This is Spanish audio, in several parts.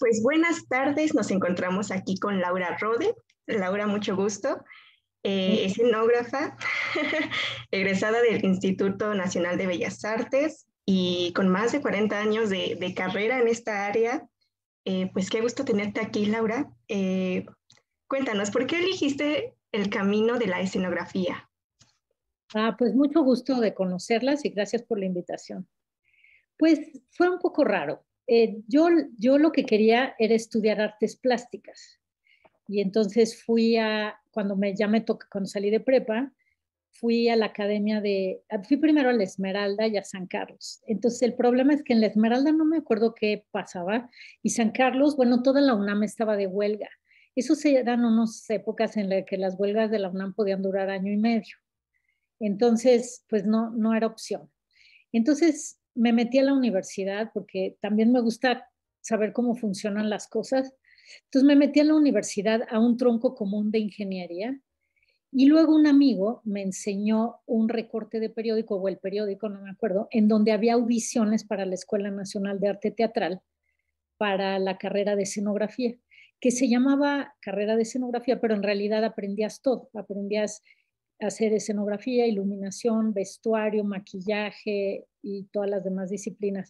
Pues buenas tardes, nos encontramos aquí con Laura Rode. Laura, mucho gusto. Es escenógrafa, egresada del Instituto Nacional de Bellas Artes y con más de 40 años de carrera en esta área. Pues qué gusto tenerte aquí, Laura. Cuéntanos, ¿por qué elegiste el camino de la escenografía? Pues mucho gusto de conocerlas y gracias por la invitación. Pues fue un poco raro. Yo lo que quería era estudiar artes plásticas y entonces cuando salí de prepa, fui primero a la Esmeralda y a San Carlos. Entonces el problema es que en la Esmeralda no me acuerdo qué pasaba y San Carlos, bueno, toda la UNAM estaba de huelga. Esos eran unas épocas en las que las huelgas de la UNAM podían durar año y medio. Entonces, pues no era opción. Entonces me metí a la universidad porque también me gusta saber cómo funcionan las cosas. Entonces me metí a la universidad a un tronco común de ingeniería y luego un amigo me enseñó un recorte de periódico o el periódico, no me acuerdo, en donde había audiciones para la Escuela Nacional de Arte Teatral para la carrera de escenografía, que se llamaba carrera de escenografía, pero en realidad aprendías todo, aprendías a hacer escenografía, iluminación, vestuario, maquillaje y todas las demás disciplinas.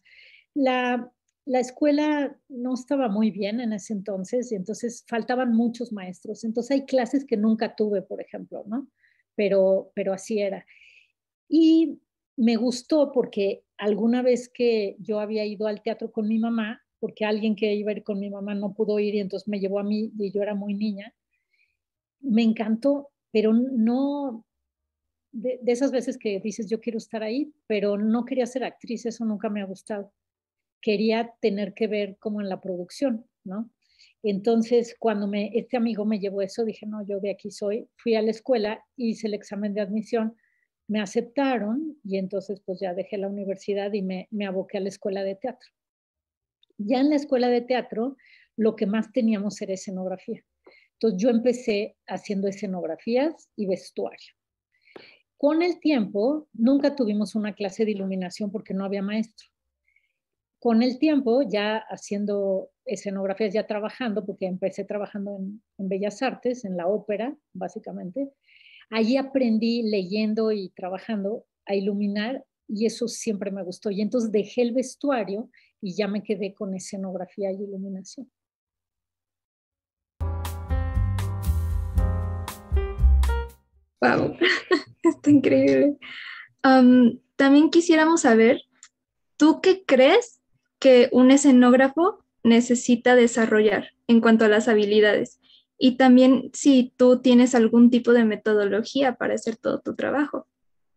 La escuela no estaba muy bien en ese entonces y entonces faltaban muchos maestros. Entonces hay clases que nunca tuve, por ejemplo, ¿no? Pero así era. Y me gustó porque alguna vez que yo había ido al teatro con mi mamá, porque alguien que iba a ir con mi mamá no pudo ir y entonces me llevó a mí y yo era muy niña, me encantó, pero no, de esas veces que dices yo quiero estar ahí, pero no quería ser actriz, eso nunca me ha gustado. Quería tener que ver como en la producción, ¿no? Entonces, cuando este amigo me llevó eso, dije, no, yo de aquí soy. Fui a la escuela, hice el examen de admisión, me aceptaron y entonces pues ya dejé la universidad y me aboqué a la escuela de teatro. Ya en la escuela de teatro, lo que más teníamos era escenografía. Entonces yo empecé haciendo escenografías y vestuario. Con el tiempo, nunca tuvimos una clase de iluminación porque no había maestro. Con el tiempo, ya haciendo escenografías, ya trabajando, porque empecé trabajando en Bellas Artes, en la ópera, básicamente, allí aprendí leyendo y trabajando a iluminar y eso siempre me gustó. Y entonces dejé el vestuario y ya me quedé con escenografía y iluminación. Wow, está increíble. También quisiéramos saber, ¿tú qué crees que un escenógrafo necesita desarrollar en cuanto a las habilidades? Y también si tú tienes algún tipo de metodología para hacer todo tu trabajo.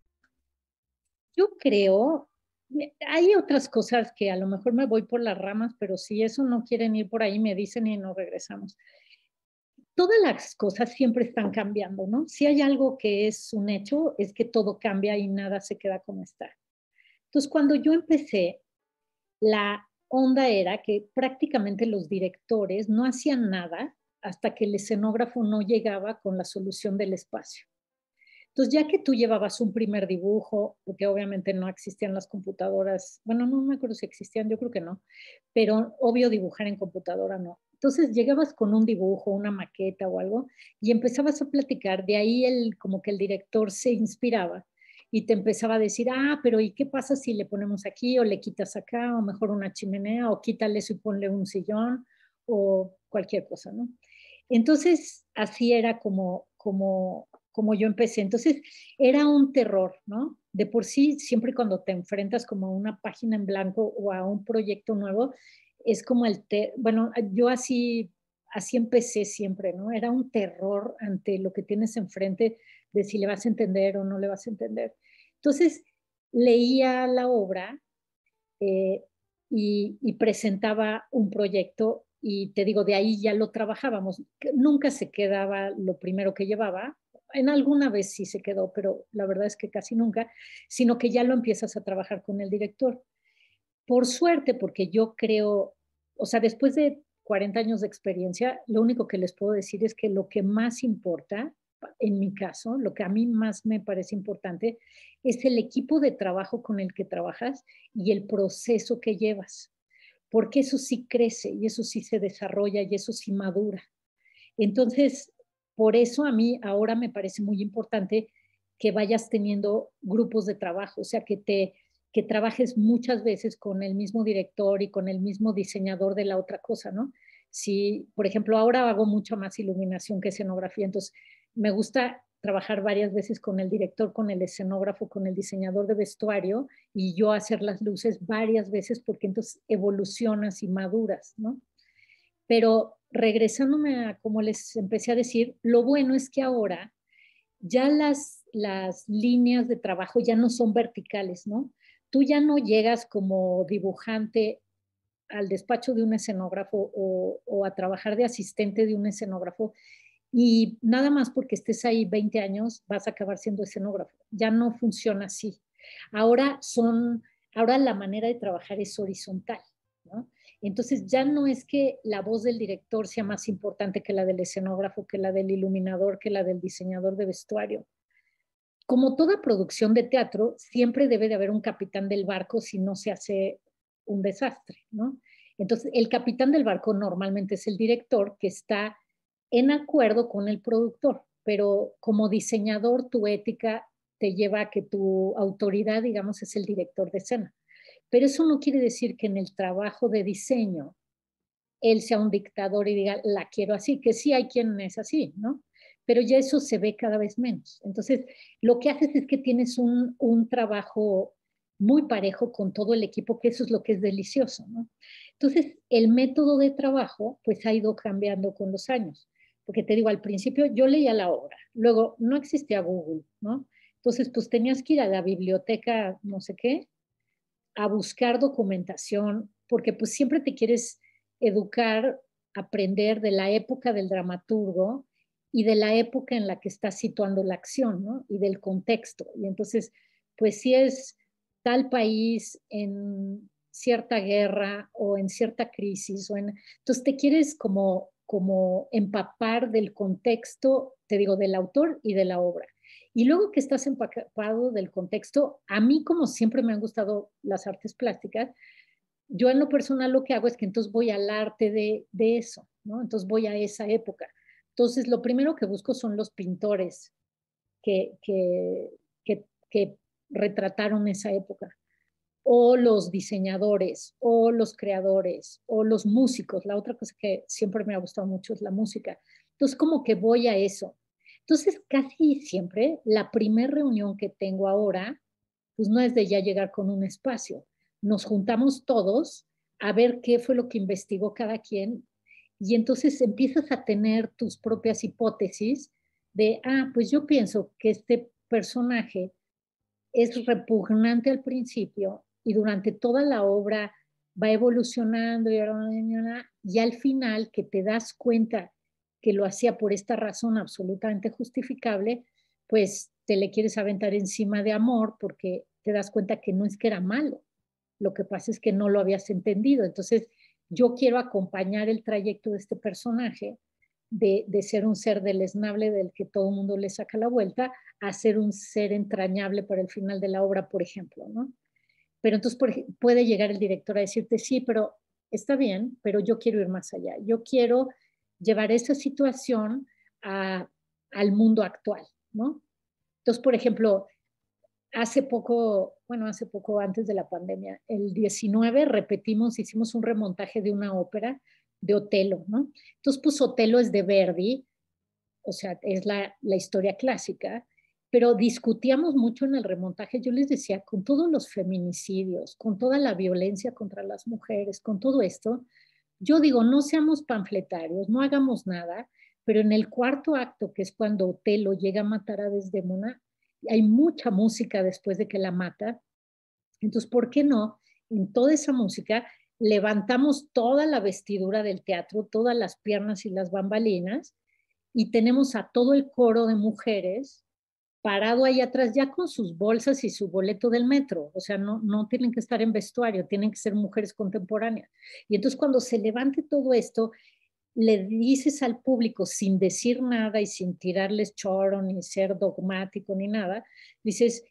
Yo creo, hay otras cosas que a lo mejor me voy por las ramas, pero si eso no quieren ir por ahí, me dicen y nos regresamos. Todas las cosas siempre están cambiando, ¿no? Si hay algo que es un hecho, es que todo cambia y nada se queda como está. Entonces, cuando yo empecé, la onda era que prácticamente los directores no hacían nada hasta que el escenógrafo no llegaba con la solución del espacio. Entonces, ya que tú llevabas un primer dibujo, porque obviamente no existían las computadoras, bueno, no me acuerdo si existían, yo creo que no, pero obvio dibujar en computadora no. Entonces llegabas con un dibujo, una maqueta o algo y empezabas a platicar, de ahí como que el director se inspiraba y te empezaba a decir, pero ¿y qué pasa si le ponemos aquí o le quitas acá o mejor una chimenea o quítale eso y ponle un sillón o cualquier cosa, ¿no? Entonces, así era como yo empecé. Entonces, era un terror, ¿no? De por sí, siempre cuando te enfrentas como a una página en blanco o a un proyecto nuevo, es como bueno, yo así empecé siempre, ¿no? Era un terror ante lo que tienes enfrente de si le vas a entender o no le vas a entender. Entonces, leía la obra eh, y presentaba un proyecto y te digo, de ahí ya lo trabajábamos. Nunca se quedaba lo primero que llevaba, en alguna vez sí se quedó, pero la verdad es que casi nunca, sino que ya lo empiezas a trabajar con el director. Por suerte, porque yo creo, o sea, después de 40 años de experiencia, lo único que les puedo decir es que lo que más importa, en mi caso, lo que a mí más me parece importante, es el equipo de trabajo con el que trabajas y el proceso que llevas. porque eso sí crece y eso sí se desarrolla y eso sí madura. Entonces, por eso a mí ahora me parece muy importante que vayas teniendo grupos de trabajo, o sea, que trabajes muchas veces con el mismo director y con el mismo diseñador de la otra cosa, ¿no? Si, por ejemplo, ahora hago mucha más iluminación que escenografía, entonces me gusta trabajar varias veces con el director, con el escenógrafo, con el diseñador de vestuario y yo hacer las luces varias veces porque entonces evolucionas y maduras, ¿no? Pero regresándome a como les empecé a decir, lo bueno es que ahora ya las líneas de trabajo ya no son verticales, ¿no? Tú ya no llegas como dibujante al despacho de un escenógrafo o a trabajar de asistente de un escenógrafo y nada más porque estés ahí 20 años vas a acabar siendo escenógrafo. Ya no funciona así. Ahora la manera de trabajar es horizontal, ¿no? Entonces ya no es que la voz del director sea más importante que la del escenógrafo, que la del iluminador, que la del diseñador de vestuario. Como toda producción de teatro, siempre debe de haber un capitán del barco si no se hace un desastre, ¿no? Entonces, el capitán del barco normalmente es el director que está en acuerdo con el productor, pero como diseñador tu ética te lleva a que tu autoridad, digamos, es el director de escena. Pero eso no quiere decir que en el trabajo de diseño él sea un dictador y diga, la quiero así, que sí hay quien es así, ¿no? Pero ya eso se ve cada vez menos. Entonces, lo que haces es que tienes un trabajo muy parejo con todo el equipo, que eso es lo que es delicioso, ¿no? Entonces, el método de trabajo, pues ha ido cambiando con los años. Porque te digo, al principio yo leía la obra, luego no existía Google, ¿no? Entonces, pues tenías que ir a la biblioteca, no sé qué, a buscar documentación, porque pues siempre te quieres educar, aprender de la época del dramaturgo y de la época en la que estás situando la acción, ¿no? Y del contexto. Y entonces, pues si es tal país en cierta guerra o en cierta crisis, entonces te quieres como empapar del contexto, te digo, del autor y de la obra. Y luego que estás empapado del contexto, a mí como siempre me han gustado las artes plásticas, yo en lo personal lo que hago es que entonces voy al arte de eso, ¿no? Entonces voy a esa época. Entonces lo primero que busco son los pintores que, que, que retrataron esa época, o los diseñadores, o los creadores, o los músicos. La otra cosa que siempre me ha gustado mucho es la música. Entonces como que voy a eso. Entonces, casi siempre la primera reunión que tengo ahora, pues no es de ya llegar con un espacio. Nos juntamos todos a ver qué fue lo que investigó cada quien y entonces empiezas a tener tus propias hipótesis de, pues yo pienso que este personaje es repugnante al principio y durante toda la obra va evolucionando y al final que te das cuenta que lo hacía por esta razón absolutamente justificable, pues te le quieres aventar encima de amor porque te das cuenta que no es que era malo, lo que pasa es que no lo habías entendido. Entonces, yo quiero acompañar el trayecto de este personaje de ser un ser deleznable del que todo el mundo le saca la vuelta a ser un ser entrañable para el final de la obra, por ejemplo, ¿no? Pero entonces puede llegar el director a decirte, sí, pero está bien, pero yo quiero ir más allá. Yo quiero llevar esa situación al mundo actual, ¿no? Entonces, por ejemplo, hace poco antes de la pandemia, el 19 repetimos, hicimos un remontaje de una ópera de Otelo, ¿no? Entonces, pues Otelo es de Verdi, o sea, es la historia clásica, pero discutíamos mucho en el remontaje, yo les decía, con todos los feminicidios, con toda la violencia contra las mujeres, con todo esto, yo digo, no seamos panfletarios, no hagamos nada, pero en el cuarto acto, que es cuando Otelo llega a matar a Desdémona, hay mucha música después de que la mata, entonces, ¿por qué no? En toda esa música levantamos toda la vestidura del teatro, todas las piernas y las bambalinas, y tenemos a todo el coro de mujeres parado ahí atrás ya con sus bolsas y su boleto del metro. O sea, no tienen que estar en vestuario, tienen que ser mujeres contemporáneas. Y entonces cuando se levante todo esto, le dices al público sin decir nada y sin tirarles choro, ni ser dogmático, ni nada, dices,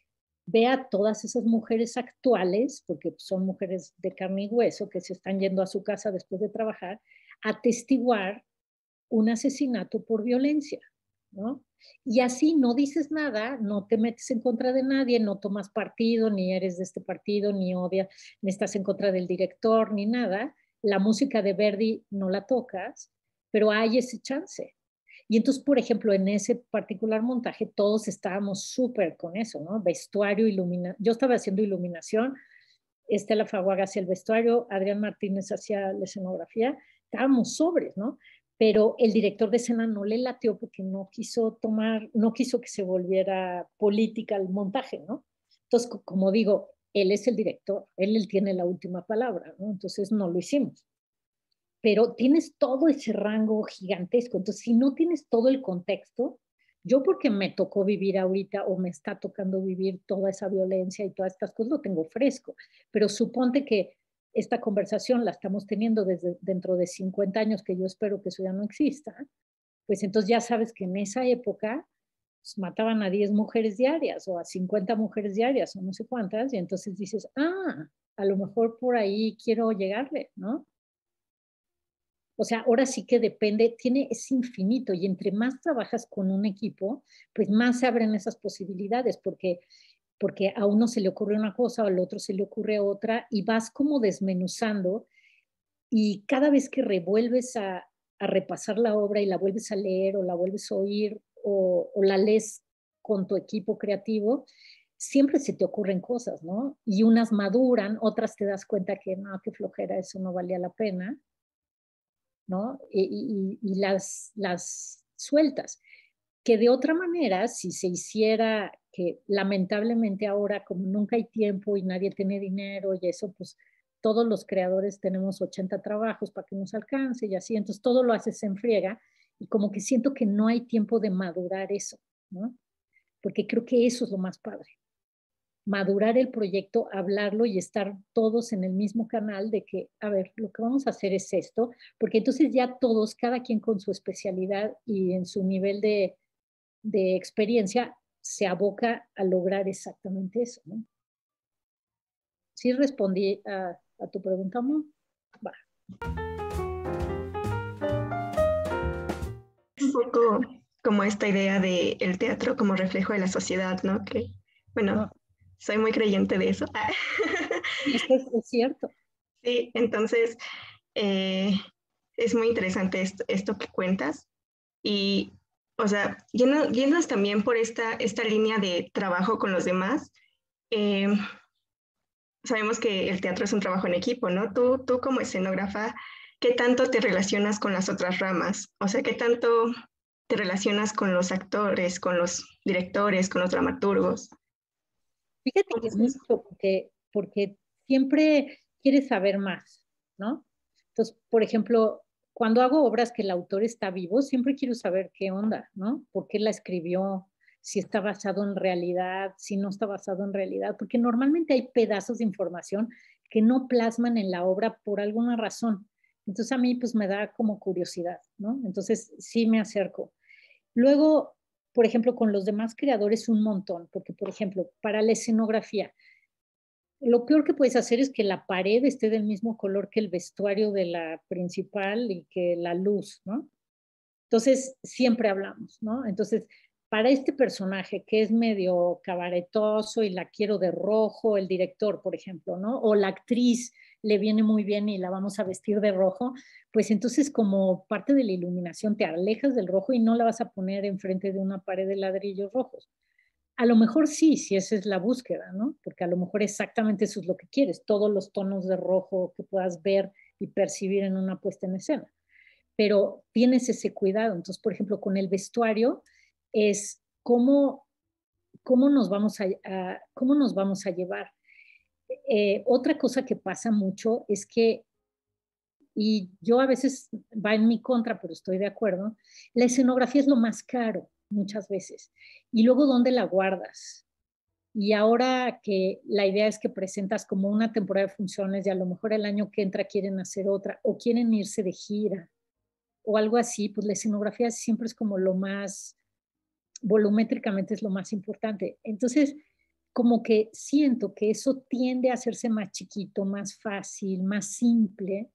ve a todas esas mujeres actuales, porque son mujeres de carne y hueso que se están yendo a su casa después de trabajar, a atestiguar un asesinato por violencia, ¿no? Y así no dices nada, no te metes en contra de nadie, no tomas partido, ni eres de este partido, ni odias, ni estás en contra del director, ni nada. La música de Verdi no la tocas, pero hay ese chance. Y entonces, por ejemplo, en ese particular montaje, todos estábamos súper con eso, ¿no? Vestuario, iluminación. Yo estaba haciendo iluminación, Estela Faguaga hacía el vestuario, Adrián Martínez hacía la escenografía, estábamos sobres, ¿no? Pero el director de escena no le lateó porque no quiso tomar, no quiso que se volviera política el montaje, ¿no? Entonces, como digo, él es el director, él tiene la última palabra, ¿no? Entonces no lo hicimos. Pero tienes todo ese rango gigantesco. Entonces, si no tienes todo el contexto, yo porque me tocó vivir ahorita o me está tocando vivir toda esa violencia y todas estas cosas, lo tengo fresco. Pero suponte que esta conversación la estamos teniendo desde dentro de 50 años, que yo espero que eso ya no exista, pues entonces ya sabes que en esa época pues, mataban a 10 mujeres diarias o a 50 mujeres diarias o no sé cuántas, y entonces dices, a lo mejor por ahí quiero llegarle, ¿no? O sea, ahora sí que depende, es infinito y entre más trabajas con un equipo, pues más se abren esas posibilidades porque a uno se le ocurre una cosa, al otro se le ocurre otra y vas como desmenuzando y cada vez que revuelves a repasar la obra y la vuelves a leer o la vuelves a oír o la lees con tu equipo creativo, siempre se te ocurren cosas, ¿no? Y unas maduran, otras te das cuenta que no, qué flojera, eso no valía la pena, ¿no? Y las sueltas. Que de otra manera, si se hiciera, que lamentablemente ahora como nunca hay tiempo y nadie tiene dinero y eso, pues todos los creadores tenemos 80 trabajos para que nos alcance y así, entonces todo lo haces en friega y como que siento que no hay tiempo de madurar eso, ¿no? Porque creo que eso es lo más padre madurar el proyecto, hablarlo y estar todos en el mismo canal de que, a ver, lo que vamos a hacer es esto, porque entonces ya todos, cada quien con su especialidad y en su nivel de experiencia, se aboca a lograr exactamente eso, ¿no? ¿Sí respondí a tu pregunta, amor? Va. Un poco como esta idea de el teatro como reflejo de la sociedad, ¿no? Que, bueno, No, soy muy creyente de eso. es cierto. Sí, entonces eh, es muy interesante esto que cuentas. Y, o sea, yéndonos también por esta línea de trabajo con los demás, eh, sabemos que el teatro es un trabajo en equipo, ¿no? Tú como escenógrafa, ¿qué tanto te relacionas con las otras ramas? O sea, ¿qué tanto te relacionas con los actores, con los directores, con los dramaturgos? Fíjate ¿Cómo que es eso? mucho, porque siempre quieres saber más, ¿no? Entonces, por ejemplo, cuando hago obras que el autor está vivo, siempre quiero saber qué onda, ¿no? ¿Por qué la escribió? Si está basado en realidad, si no está basado en realidad, porque normalmente hay pedazos de información que no plasman en la obra por alguna razón. Entonces a mí pues me da como curiosidad, ¿no? Entonces sí me acerco. Luego, por ejemplo, con los demás creadores un montón, porque, por ejemplo, para la escenografía, lo peor que puedes hacer es que la pared esté del mismo color que el vestuario de la principal y que la luz, ¿no? Entonces, siempre hablamos, ¿no? Entonces, para este personaje que es medio cabaretoso y la quiero de rojo, el director, por ejemplo, ¿no? O la actriz le viene muy bien y la vamos a vestir de rojo, pues entonces como parte de la iluminación te alejas del rojo y no la vas a poner enfrente de una pared de ladrillos rojos. A lo mejor sí, si esa es la búsqueda, ¿no? Porque a lo mejor exactamente eso es lo que quieres, todos los tonos de rojo que puedas ver y percibir en una puesta en escena, pero tienes ese cuidado. Entonces, por ejemplo, con el vestuario es cómo nos vamos a llevar. Otra cosa que pasa mucho es que, y yo a veces va en mi contra, pero estoy de acuerdo, la escenografía es lo más caro muchas veces. Y luego, ¿dónde la guardas? Y ahora que la idea es que presentas como una temporada de funciones y a lo mejor el año que entra quieren hacer otra o quieren irse de gira o algo así, pues la escenografía siempre es como lo más, volumétricamente es lo más importante. Entonces, como que siento que eso tiende a hacerse más chiquito, más fácil, más simple.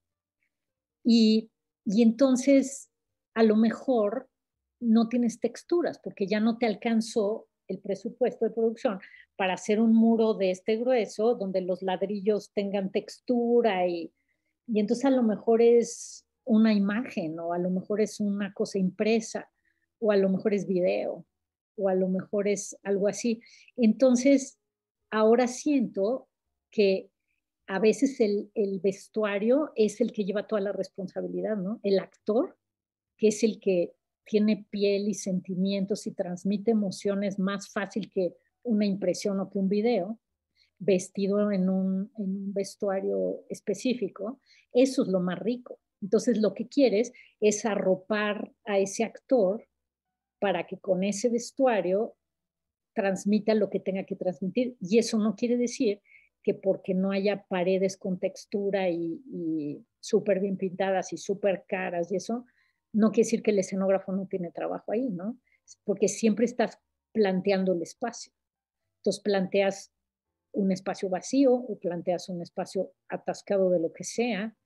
Y, y entonces, a lo mejor no tienes texturas porque ya no te alcanzó el presupuesto de producción para hacer un muro de este grueso donde los ladrillos tengan textura y entonces a lo mejor es una imagen o a lo mejor es una cosa impresa o a lo mejor es video o a lo mejor es algo así. Entonces, ahora siento que a veces el vestuario es el que lleva toda la responsabilidad, ¿no? El actor, que es el que tiene piel y sentimientos y transmite emociones más fácil que una impresión o que un video, vestido en un vestuario específico, eso es lo más rico. Entonces lo que quieres es arropar a ese actor para que con ese vestuario transmita lo que tenga que transmitir. Y eso no quiere decir que porque no haya paredes con textura y súper bien pintadas y súper caras y eso, no quiere decir que el escenógrafo no tiene trabajo ahí, ¿no? Porque siempre estás planteando el espacio. Entonces planteas un espacio vacío o planteas un espacio atascado de lo que sea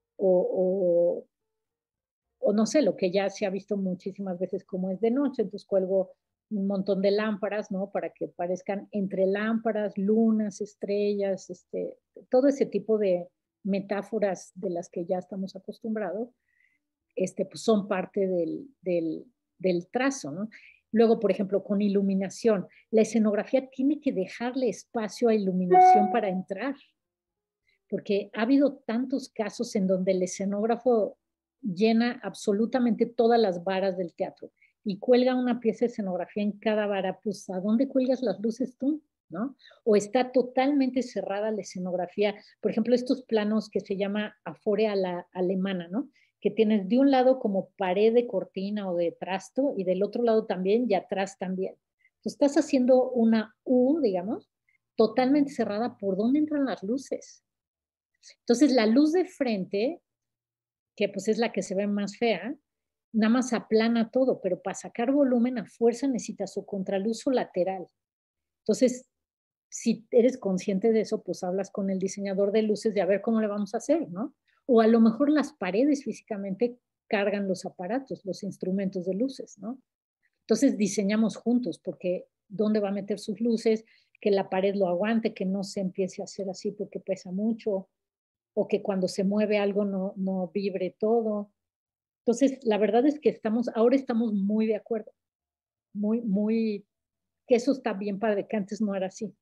o, o no sé, lo que ya se ha visto muchísimas veces como es de noche, entonces cuelgo un montón de lámparas, ¿no? Para que parezcan entre lámparas, lunas, estrellas, todo ese tipo de metáforas de las que ya estamos acostumbrados, pues son parte del trazo, ¿no? Luego, por ejemplo, con iluminación, la escenografía tiene que dejarle espacio a iluminación para entrar, porque ha habido tantos casos en donde el escenógrafo llena absolutamente todas las varas del teatro y cuelga una pieza de escenografía en cada vara, pues ¿a dónde cuelgas las luces tú? ¿No? O está totalmente cerrada la escenografía. Por ejemplo, estos planos que se llama afore a la alemana, ¿no? Que tienes de un lado como pared de cortina o de trasto y del otro lado también y atrás también. Tú estás haciendo una U, digamos, totalmente cerrada. ¿Por dónde entran las luces? Entonces, la luz de frente, que pues es la que se ve más fea, nada más aplana todo, pero para sacar volumen a fuerza necesitas su contraluz o lateral. Entonces, si eres consciente de eso, pues hablas con el diseñador de luces de a ver cómo le vamos a hacer, ¿no? O a lo mejor las paredes físicamente cargan los aparatos, los instrumentos de luces, ¿no? Entonces diseñamos juntos porque dónde va a meter sus luces, que la pared lo aguante, que no se empiece a hacer así porque pesa mucho, o que cuando se mueve algo no vibre todo. Entonces, la verdad es que ahora estamos muy de acuerdo, muy, que eso está bien padre, que antes no era así.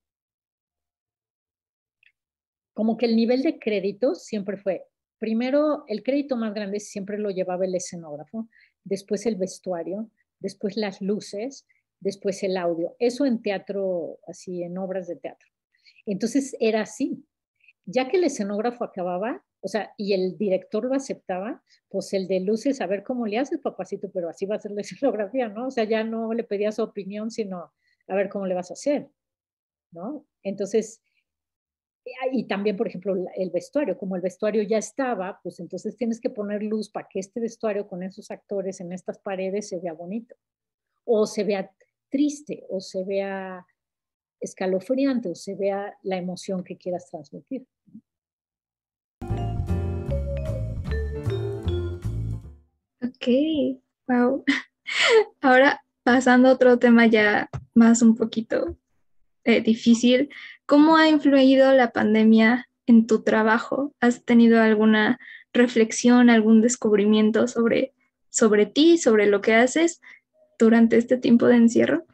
Como que el nivel de créditos siempre fue, primero, el crédito más grande siempre lo llevaba el escenógrafo, después el vestuario, después las luces, después el audio. Eso en teatro, así, en obras de teatro. Entonces era así. Ya que el escenógrafo acababa, o sea, y el director lo aceptaba, pues el de luces, a ver cómo le haces, papacito, pero así va a ser la escenografía, ¿no? O sea, ya no le pedía su opinión, sino a ver cómo le vas a hacer, ¿no? Entonces, y también, por ejemplo, el vestuario, como el vestuario ya estaba, pues entonces tienes que poner luz para que este vestuario con esos actores en estas paredes se vea bonito, o se vea triste, o se vea escalofriante, o se vea la emoción que quieras transmitir. Ok, wow. Ahora pasando a otro tema ya más un poquito difícil, ¿cómo ha influido la pandemia en tu trabajo? ¿Has tenido alguna reflexión, algún descubrimiento sobre ti, sobre lo que haces durante este tiempo de encierro?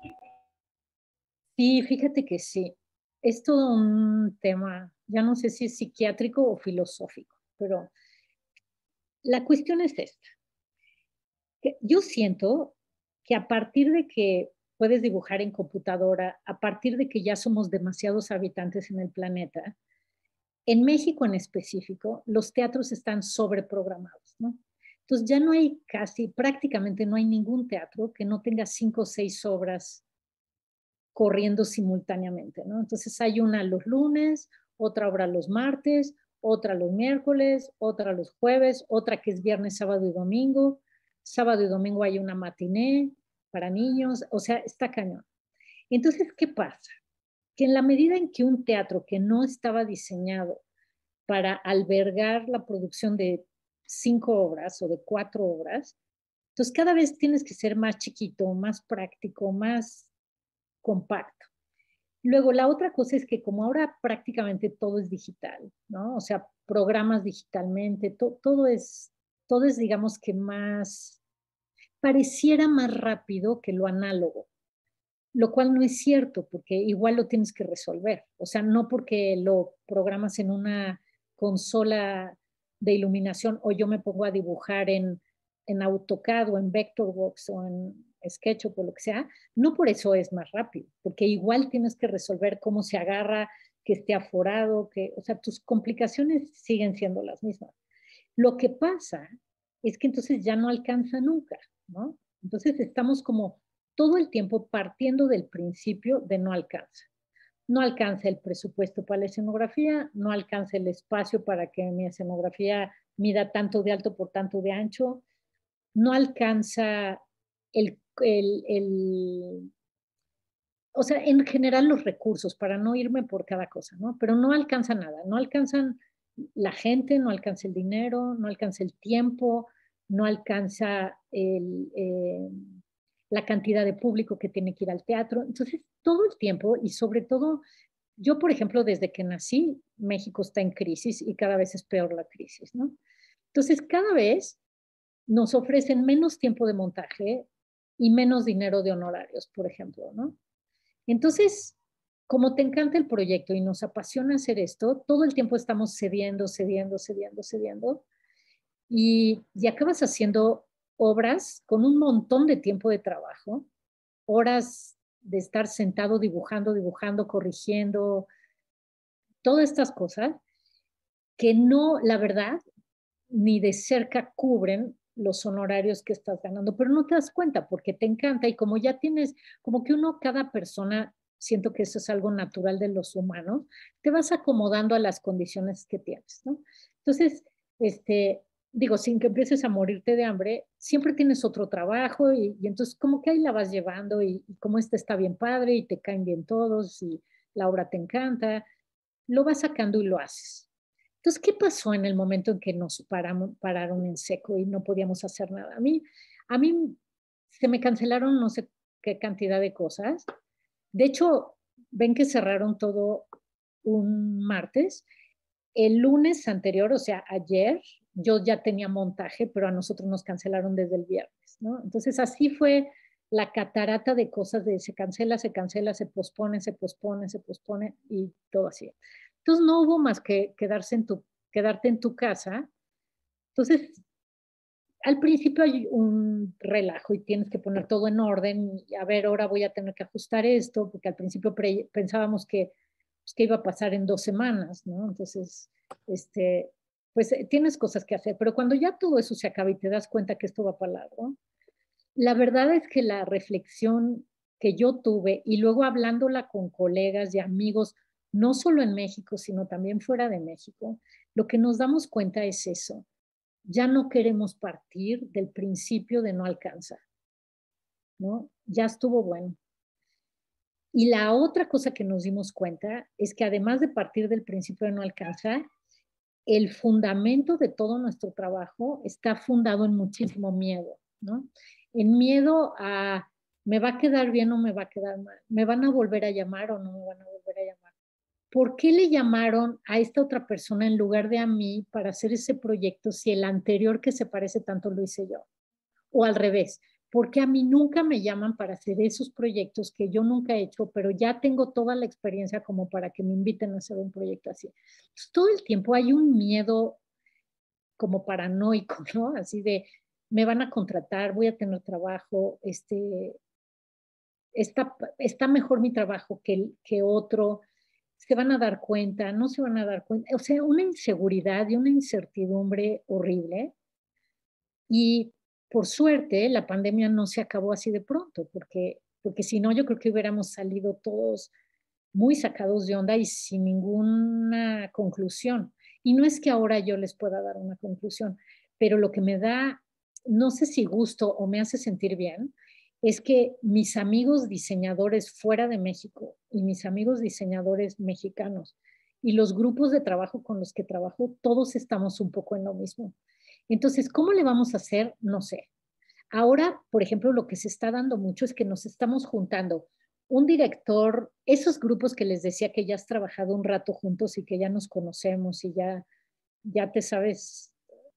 Sí, fíjate que sí. Es todo un tema, ya no sé si es psiquiátrico o filosófico, pero la cuestión es esta. Que yo siento que a partir de que puedes dibujar en computadora, a partir de que ya somos demasiados habitantes en el planeta, en México en específico, los teatros están sobreprogramados, ¿no? Entonces ya no hay prácticamente no hay ningún teatro que no tenga 5 o 6 obras corriendo simultáneamente, ¿no? Entonces hay una los lunes, otra obra los martes, otra los miércoles, otra los jueves, otra que es viernes, sábado y domingo. Sábado y domingo hay una matiné para niños, o sea, está cañón. Entonces, ¿qué pasa? que en la medida en que un teatro que no estaba diseñado para albergar la producción de 5 obras o de 4 obras, entonces cada vez tienes que ser más chiquito, más práctico, más compacto. Luego, la otra cosa es que como ahora prácticamente todo es digital, ¿no? O sea, programas digitalmente, todo es, digamos que más, pareciera más rápido que lo análogo, lo cual no es cierto, porque igual lo tienes que resolver. O sea, no porque lo programas en una consola de iluminación o yo me pongo a dibujar en AutoCAD o en Vectorworks o en SketchUp o lo que sea, no por eso es más rápido, porque igual tienes que resolver cómo se agarra, que esté aforado, o sea, tus complicaciones siguen siendo las mismas. Lo que pasa es que entonces ya no alcanza nunca, ¿no? Entonces estamos como todo el tiempo partiendo del principio de no alcanza. No alcanza el presupuesto para la escenografía, no alcanza el espacio para que mi escenografía mida tanto de alto por tanto de ancho, no alcanza o sea, en general los recursos, para no irme por cada cosa, ¿no? Pero no alcanza nada, no alcanzan la gente, no alcanza el dinero, no alcanza el tiempo, no alcanza la cantidad de público que tiene que ir al teatro. Entonces, todo el tiempo y sobre todo, yo, por ejemplo, desde que nací, México está en crisis y cada vez es peor la crisis, ¿no? Entonces, cada vez nos ofrecen menos tiempo de montaje y menos dinero de honorarios, por ejemplo, ¿no? Entonces, como te encanta el proyecto y nos apasiona hacer esto, todo el tiempo estamos cediendo, cediendo, cediendo, cediendo y acabas haciendo obras con un montón de tiempo de trabajo, horas de estar sentado dibujando, dibujando, corrigiendo, todas estas cosas que no, la verdad, ni de cerca cubren los honorarios que estás ganando, pero no te das cuenta porque te encanta y como ya tienes, como que uno, cada persona, siento que eso es algo natural de los humanos, te vas acomodando a las condiciones que tienes, ¿no? Entonces, digo, sin que empieces a morirte de hambre, siempre tienes otro trabajo y entonces como que ahí la vas llevando y como está bien padre y te caen bien todos y la obra te encanta, lo vas sacando y lo haces. Entonces, ¿qué pasó en el momento en que nos pararon en seco y no podíamos hacer nada? A mí se me cancelaron no sé qué cantidad de cosas. De hecho, ven que cerraron todo un martes. El lunes anterior, o sea, ayer, yo ya tenía montaje, pero a nosotros nos cancelaron desde el viernes, ¿no? Entonces, así fue la catarata de cosas de se cancela, se cancela, se pospone, se pospone, se pospone y todo así. Entonces no hubo más que quedarte en tu casa. Entonces, al principio hay un relajo y tienes que poner todo en orden y a ver, ahora voy a tener que ajustar esto, porque al principio pensábamos pues, que iba a pasar en 2 semanas, ¿no? Entonces, pues tienes cosas que hacer, pero cuando ya todo eso se acaba y te das cuenta que esto va para largo, la verdad es que la reflexión que yo tuve y luego hablándola con colegas y amigos, no solo en México, sino también fuera de México, lo que nos damos cuenta es eso. Ya no queremos partir del principio de no alcanzar, ¿no? Ya estuvo bueno. Y la otra cosa que nos dimos cuenta es que además de partir del principio de no alcanzar, el fundamento de todo nuestro trabajo está fundado en muchísimo miedo, ¿no? En miedo a me va a quedar bien o me va a quedar mal, me van a volver a llamar o no me van a volver a llamar. ¿Por qué le llamaron a esta otra persona en lugar de a mí para hacer ese proyecto si el anterior que se parece tanto lo hice yo? O al revés, porque a mí nunca me llaman para hacer esos proyectos que yo nunca he hecho, pero ya tengo toda la experiencia como para que me inviten a hacer un proyecto así. Entonces, todo el tiempo hay un miedo como paranoico, ¿no? Así de, me van a contratar, voy a tener trabajo, está mejor mi trabajo que otro, se van a dar cuenta, no se van a dar cuenta, o sea, una inseguridad y una incertidumbre horrible. Y por suerte, la pandemia no se acabó así de pronto, porque si no, yo creo que hubiéramos salido todos muy sacados de onda y sin ninguna conclusión. Y no es que ahora yo les pueda dar una conclusión, pero lo que me da, no sé si gusto o me hace sentir bien, es que mis amigos diseñadores fuera de México, y mis amigos diseñadores mexicanos y los grupos de trabajo con los que trabajo, todos estamos un poco en lo mismo. Entonces, ¿cómo le vamos a hacer? No sé. Ahora, por ejemplo, lo que se está dando mucho es que nos estamos juntando un director, esos grupos que les decía que ya has trabajado un rato juntos y que ya nos conocemos y ya te sabes,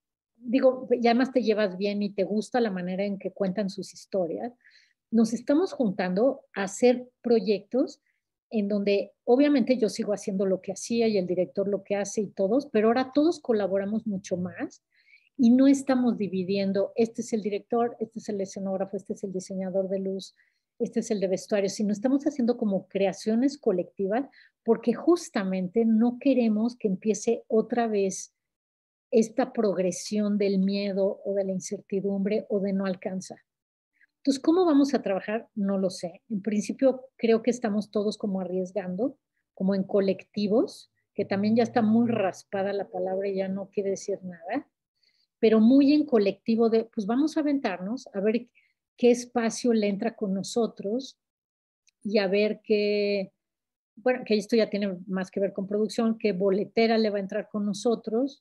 digo, ya más te llevas bien y te gusta la manera en que cuentan sus historias, nos estamos juntando a hacer proyectos en donde obviamente yo sigo haciendo lo que hacía y el director lo que hace y todos, pero ahora todos colaboramos mucho más y no estamos dividiendo, este es el director, este es el escenógrafo, este es el diseñador de luz, este es el de vestuario, sino estamos haciendo como creaciones colectivas porque justamente no queremos que empiece otra vez esta progresión del miedo o de la incertidumbre o de no alcanzar. Entonces, ¿cómo vamos a trabajar? No lo sé. En principio, creo que estamos todos como arriesgando, como en colectivos, que también ya está muy raspada la palabra y ya no quiere decir nada, pero muy en colectivo de, pues vamos a aventarnos, a ver qué espacio le entra con nosotros y a ver qué, bueno, que esto ya tiene más que ver con producción, qué boletera le va a entrar con nosotros.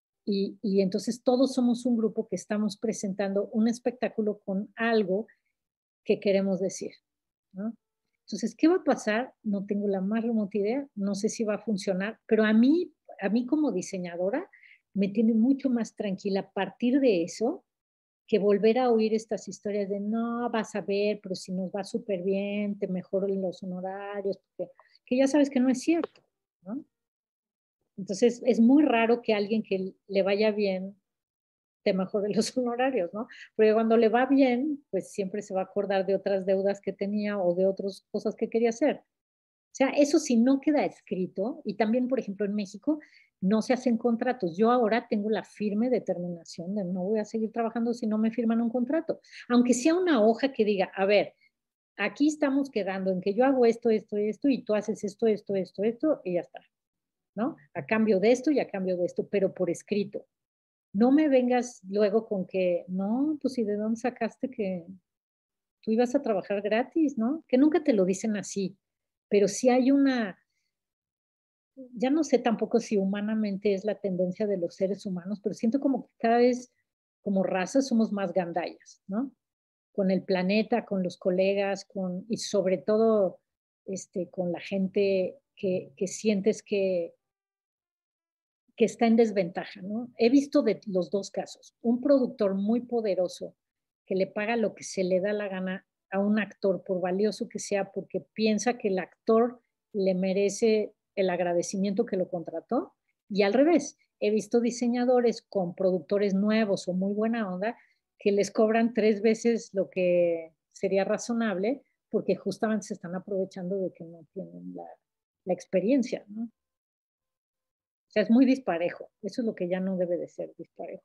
Y entonces todos somos un grupo que estamos presentando un espectáculo con algo que queremos decir, ¿no? Entonces, ¿qué va a pasar? No tengo la más remota idea, no sé si va a funcionar, pero a mí como diseñadora me tiene mucho más tranquila a partir de eso que volver a oír estas historias de no, vas a ver, pero si nos va súper bien, te mejoran los honorarios, porque, que ya sabes que no es cierto, ¿no? Entonces, es muy raro que alguien que le vaya bien te mejore los honorarios, ¿no? Porque cuando le va bien, pues siempre se va a acordar de otras deudas que tenía o de otras cosas que quería hacer. O sea, eso sí no queda escrito y también, por ejemplo, en México no se hacen contratos. Yo ahora tengo la firme determinación de no voy a seguir trabajando si no me firman un contrato, aunque sea una hoja que diga, a ver, aquí estamos quedando en que yo hago esto, esto, esto y tú haces esto, esto, esto, esto y ya está, ¿no? A cambio de esto y a cambio de esto, pero por escrito. No me vengas luego con que, no, pues ¿y de dónde sacaste que tú ibas a trabajar gratis, ¿no? Que nunca te lo dicen así, pero sí hay una, ya no sé tampoco si humanamente es la tendencia de los seres humanos, pero siento como que cada vez como raza somos más gandallas, ¿no? Con el planeta, con los colegas, y sobre todo con la gente que sientes que está en desventaja, ¿no? He visto de los dos casos, un productor muy poderoso que le paga lo que se le da la gana a un actor, por valioso que sea, porque piensa que el actor le merece el agradecimiento que lo contrató, y al revés, he visto diseñadores con productores nuevos o muy buena onda que les cobran 3 veces lo que sería razonable porque justamente se están aprovechando de que no tienen la experiencia, ¿no? O sea, es muy disparejo. Eso es lo que ya no debe de ser disparejo.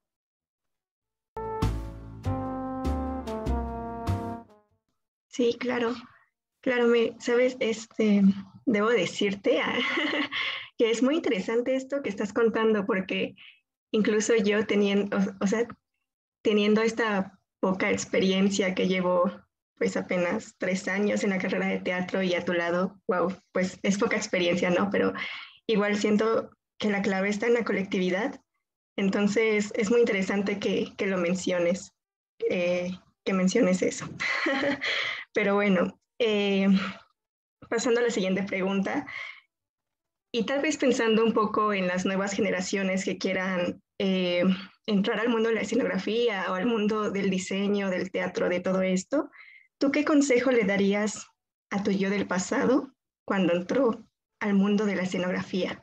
Sí, claro, claro, sabes, debo decirte que es muy interesante esto que estás contando, porque incluso yo teniendo, o sea, teniendo esta poca experiencia que llevo pues apenas 3 años en la carrera de teatro y a tu lado, wow, pues es poca experiencia, ¿no? Pero igual siento que la clave está en la colectividad. Entonces es muy interesante que lo menciones, eh, que menciones eso. Pero bueno, pasando a la siguiente pregunta, y tal vez pensando un poco en las nuevas generaciones que quieran entrar al mundo de la escenografía o al mundo del diseño, del teatro, de todo esto, ¿tú qué consejo le darías a tu yo del pasado cuando entró al mundo de la escenografía?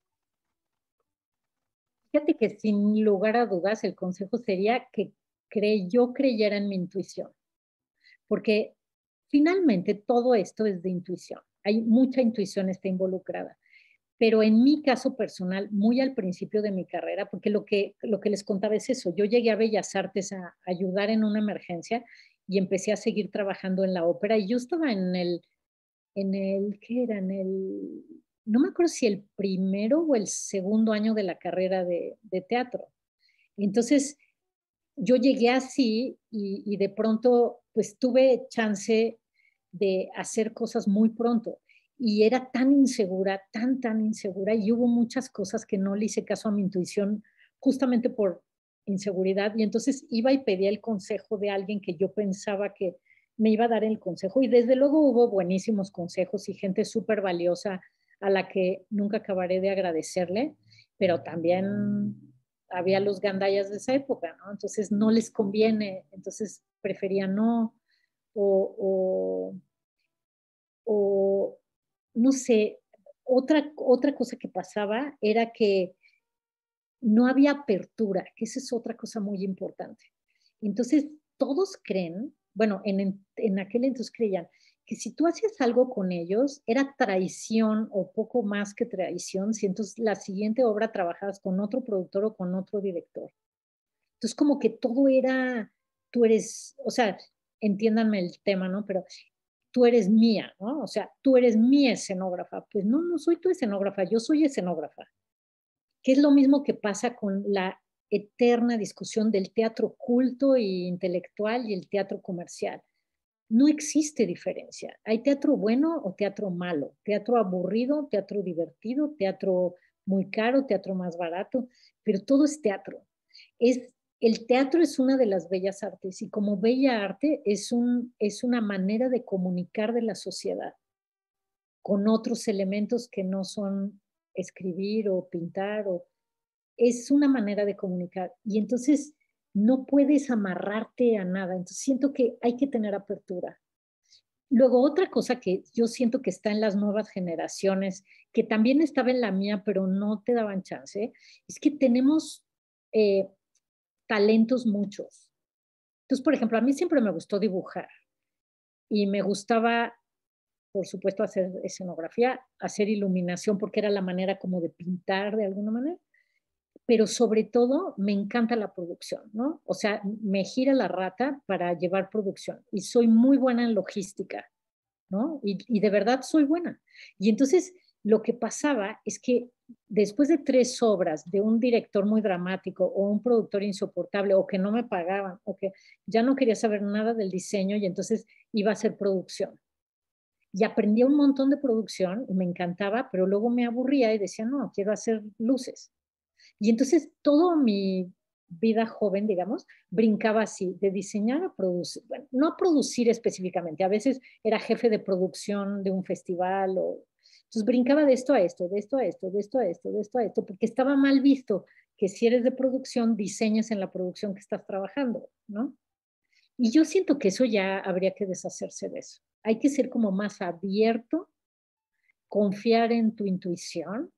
Fíjate que sin lugar a dudas el consejo sería que yo creyera en mi intuición, porque finalmente todo esto es de intuición. Hay mucha intuición está involucrada. Pero en mi caso personal, muy al principio de mi carrera, porque lo que les contaba es eso, yo llegué a Bellas Artes a ayudar en una emergencia y empecé a seguir trabajando en la ópera y yo estaba ¿qué era? No me acuerdo si el primero o el segundo año de la carrera de teatro. Entonces, yo llegué así y de pronto, pues tuve chance de hacer cosas muy pronto. y era tan insegura, tan insegura, y hubo muchas cosas que no le hice caso a mi intuición justamente por inseguridad, y entonces iba y pedía el consejo de alguien que yo pensaba que me iba a dar el consejo, y desde luego hubo buenísimos consejos y gente súper valiosa a la que nunca acabaré de agradecerle, pero también había los gandayas de esa época, ¿no? Entonces no les conviene, entonces prefería no, o, o no sé, otra cosa que pasaba era que no había apertura, que esa es otra cosa muy importante. Entonces, todos creen, bueno, en aquel entonces creían que si tú hacías algo con ellos, era traición o poco más que traición, si entonces la siguiente obra trabajabas con otro productor o con otro director. Entonces, como que todo era, tú eres, o sea, entiéndanme el tema, ¿no? Pero tú eres mía, ¿no? O sea, tú eres mi escenógrafa. Pues no, no soy tu escenógrafa, yo soy escenógrafa, que es lo mismo que pasa con la eterna discusión del teatro culto e intelectual y el teatro comercial. No existe diferencia. Hay teatro bueno o teatro malo, teatro aburrido, teatro divertido, teatro muy caro, teatro más barato, pero todo es teatro. El teatro es una de las bellas artes y como bella arte es una manera de comunicar de la sociedad con otros elementos que no son escribir o pintar, es una manera de comunicar. Y entonces no puedes amarrarte a nada. Entonces siento que hay que tener apertura. Luego, otra cosa que yo siento que está en las nuevas generaciones, que también estaba en la mía, pero no te daban chance, es que tenemos eh, talentos muchos. Entonces, por ejemplo, a mí siempre me gustó dibujar y me gustaba, por supuesto, hacer escenografía, hacer iluminación, porque era la manera como de pintar de alguna manera, pero sobre todo me encanta la producción, ¿no? O sea, me gira la rata para llevar producción y soy muy buena en logística, ¿no? Y de verdad soy buena. Y entonces lo que pasaba es que después de 3 obras de un director muy dramático o un productor insoportable o que no me pagaban o que ya no quería saber nada del diseño y entonces iba a hacer producción. Y aprendí un montón de producción y me encantaba, pero luego me aburría y decía, no, quiero hacer luces. Y entonces toda mi vida joven, digamos, brincaba así, de diseñar a producir, bueno, no a producir específicamente, a veces era jefe de producción de un festival, entonces brincaba de esto a esto, de esto a esto, de esto a esto, de esto a esto, porque estaba mal visto que si eres de producción, diseñes en la producción que estás trabajando, ¿no? Y yo siento que eso ya habría que deshacerse de eso. Hay que ser como más abierto, confiar en tu intuición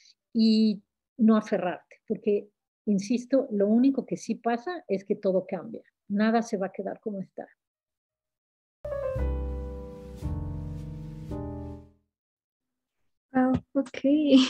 y no aferrarte, porque, insisto, lo único que sí pasa es que todo cambia, nada se va a quedar como está. Wow, ok.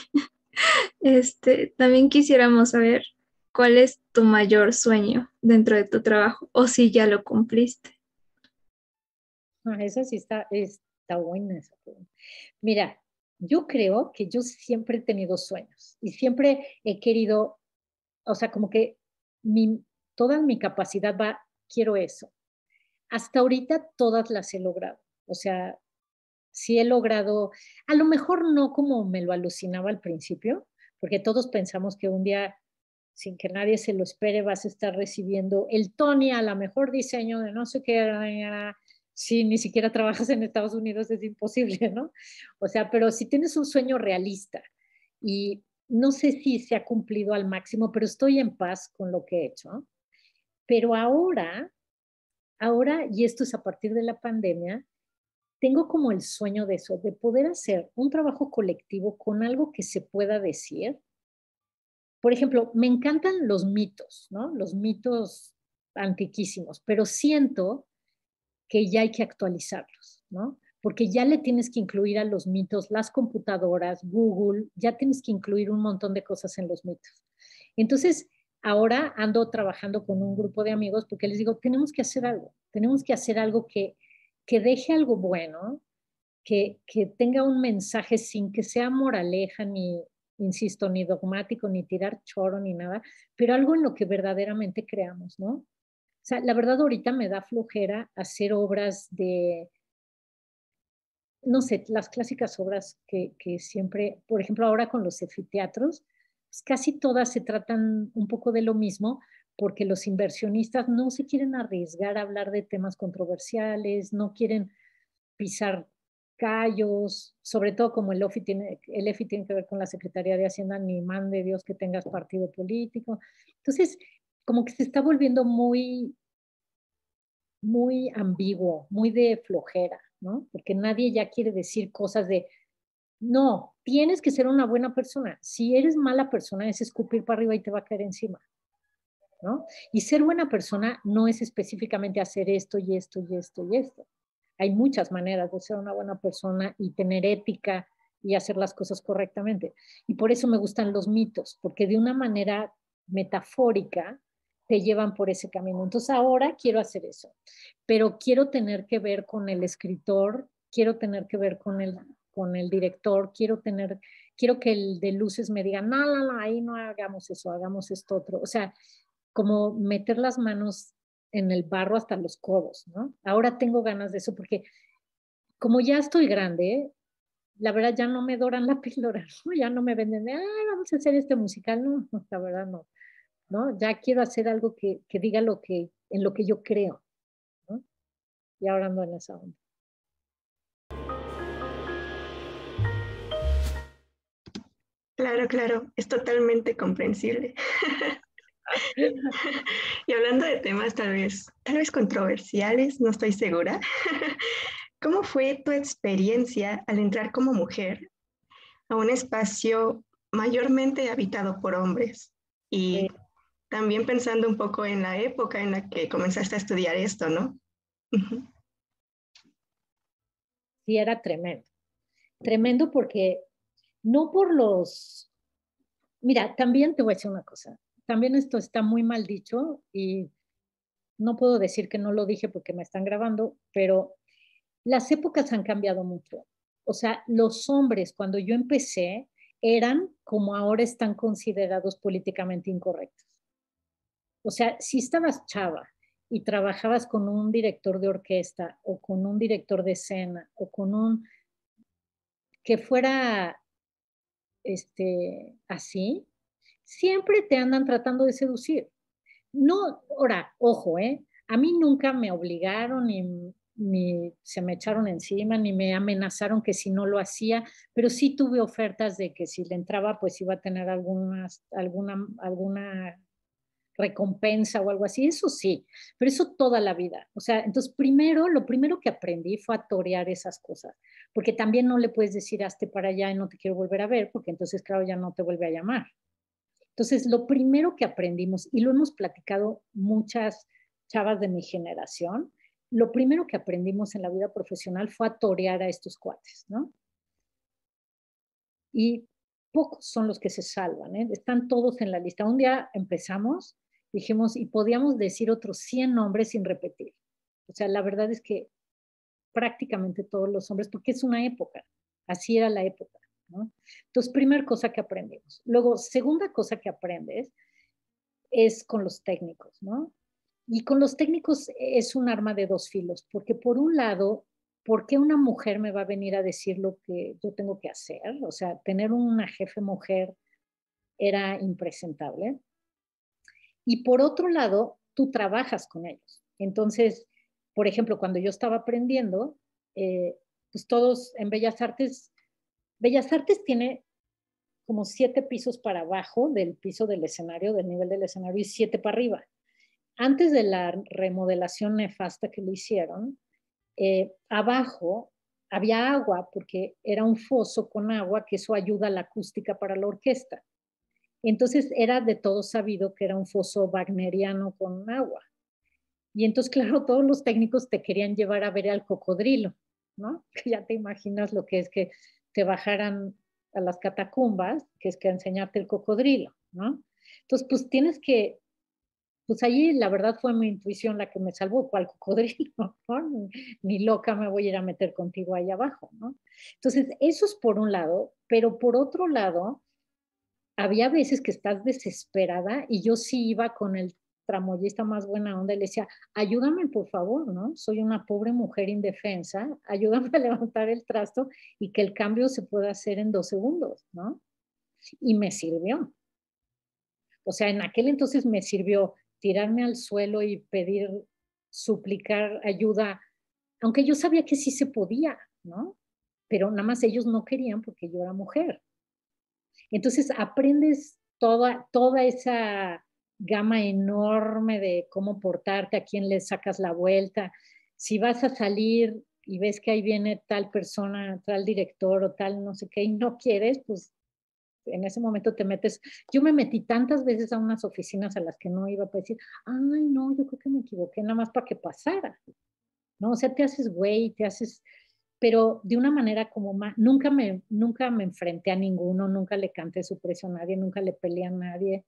También quisiéramos saber cuál es tu mayor sueño dentro de tu trabajo o si ya lo cumpliste. Esa sí está buena esa pregunta. Mira, yo creo que yo siempre he tenido sueños y siempre he querido, o sea, como que toda mi capacidad va, quiero eso. Hasta ahorita todas las he logrado. O sea, sí he logrado, a lo mejor no como me lo alucinaba al principio, porque todos pensamos que un día, sin que nadie se lo espere, vas a estar recibiendo el Tony a la mejor diseño de no sé qué, si ni siquiera trabajas en Estados Unidos es imposible, ¿no? O sea, pero si tienes un sueño realista y no sé si se ha cumplido al máximo, pero estoy en paz con lo que he hecho. ¿No? Pero ahora, y esto es a partir de la pandemia, tengo como el sueño de eso, de poder hacer un trabajo colectivo con algo que se pueda decir. Por ejemplo, me encantan los mitos, ¿no? Los mitos antiquísimos, pero siento que ya hay que actualizarlos, ¿no? Porque ya le tienes que incluir a los mitos las computadoras, Google, ya tienes que incluir un montón de cosas en los mitos. Entonces, ahora ando trabajando con un grupo de amigos porque les digo, tenemos que hacer algo que deje algo bueno, que tenga un mensaje sin que sea moraleja, ni, insisto, ni dogmático, ni tirar choro, ni nada, pero algo en lo que verdaderamente creamos, ¿no? O sea, la verdad ahorita me da flojera hacer obras de, no sé, las clásicas obras que siempre, por ejemplo, ahora con los efiteatros, pues casi todas se tratan un poco de lo mismo, porque los inversionistas no se quieren arriesgar a hablar de temas controversiales, no quieren pisar callos, sobre todo como el EFI tiene que ver con la Secretaría de Hacienda, ni mande Dios que tengas partido político. Entonces, como que se está volviendo muy, muy ambiguo, muy de flojera, ¿no? Porque nadie ya quiere decir cosas de, no, tienes que ser una buena persona. Si eres mala persona, es escupir para arriba y te va a caer encima, ¿no? Y ser buena persona no es específicamente hacer esto y esto y esto y esto. Hay muchas maneras de ser una buena persona y tener ética y hacer las cosas correctamente. Y por eso me gustan los mitos, porque de una manera metafórica te llevan por ese camino. Entonces ahora quiero hacer eso, pero quiero tener que ver con el escritor, quiero tener que ver con el director, quiero que el de luces me diga, no, no, no, ahí no hagamos eso, hagamos esto otro. O sea, como meter las manos en el barro hasta los codos, ¿no? Ahora tengo ganas de eso porque como ya estoy grande, la verdad ya no me doran la píldora, ¿no? Ya no me venden de, vamos a hacer este musical, no, la verdad no, ¿no? Ya quiero hacer algo que diga en lo que yo creo, ¿no? Y ahora ando en esa onda. Claro, claro, es totalmente comprensible. Y hablando de temas tal vez controversiales, no estoy segura. ¿Cómo fue tu experiencia al entrar como mujer a un espacio mayormente habitado por hombres? Eh, Y también pensando un poco en la época en la que comenzaste a estudiar esto, ¿no? sí, era tremendo. Tremendo porque no por los... Mira, también te voy a decir una cosa. También esto está muy mal dicho y no puedo decir que no lo dije porque me están grabando, pero las épocas han cambiado mucho. O sea, los hombres cuando yo empecé eran como ahora están considerados políticamente incorrectos. O sea, si estabas chava y trabajabas con un director de orquesta o con un director de escena o con un que fuera así, siempre te andan tratando de seducir. No, ahora, ojo, a mí nunca me obligaron ni se me echaron encima, ni me amenazaron que si no lo hacía, pero sí tuve ofertas de que si le entraba, pues iba a tener alguna recompensa o algo así, eso sí, pero eso toda la vida. O sea, entonces lo primero que aprendí fue a torear esas cosas, porque también no le puedes decir hazte para allá y no te quiero volver a ver, porque entonces, claro, ya no te vuelve a llamar. Entonces, lo primero que aprendimos, y lo hemos platicado muchas chavas de mi generación, lo primero que aprendimos en la vida profesional fue a torear a estos cuates, ¿no? Y pocos son los que se salvan, ¿eh? Están todos en la lista. Un día empezamos, dijimos, y podíamos decir otros 100 nombres sin repetir. O sea, la verdad es que prácticamente todos los hombres, porque es una época, así era la época, ¿no? Entonces, primera cosa que aprendimos. Luego, segunda cosa que aprendes es con los técnicos, ¿no? Y con los técnicos es un arma de dos filos, porque por un lado, ¿por qué una mujer me va a venir a decir lo que yo tengo que hacer? O sea, tener una jefe mujer era impresentable. Y por otro lado, tú trabajas con ellos. Entonces, por ejemplo, cuando yo estaba aprendiendo, pues todos en Bellas Artes tiene como 7 pisos para abajo del piso del escenario, del nivel del escenario, y 7 para arriba. Antes de la remodelación nefasta que le hicieron, abajo había agua porque era un foso con agua, que eso ayuda a la acústica para la orquesta. Entonces era de todo sabido que era un foso wagneriano con agua. Y entonces, claro, todos los técnicos te querían llevar a ver al cocodrilo, ¿no? Ya te imaginas lo que es que te bajaran a las catacumbas, que es que enseñarte el cocodrilo, ¿no? Entonces, pues tienes que pues allí la verdad fue mi intuición la que me salvó, cual cocodrilo, ¿no? Ni loca me voy a ir a meter contigo ahí abajo, ¿no? Entonces, eso es por un lado, pero por otro lado, había veces que estás desesperada y yo sí iba con el tramoyista más buena onda y le decía, ayúdame por favor, ¿no? Soy una pobre mujer indefensa, ayúdame a levantar el trasto y que el cambio se pueda hacer en 2 segundos, ¿no? Y me sirvió. O sea, en aquel entonces me sirvió tirarme al suelo y pedir, suplicar ayuda, aunque yo sabía que sí se podía, ¿no? Pero nada más ellos no querían porque yo era mujer. Entonces aprendes toda esa gama enorme de cómo portarte, a quién le sacas la vuelta. Si vas a salir y ves que ahí viene tal persona, tal director o tal no sé qué, y no quieres, pues en ese momento te metes. Yo me metí tantas veces a unas oficinas a las que no iba para decir, ay, no, yo creo que me equivoqué, nada más para que pasara, ¿no? O sea, te haces güey, te haces, pero de una manera como más, nunca me enfrenté a ninguno, nunca le canté su precio a nadie, nunca le peleé a nadie.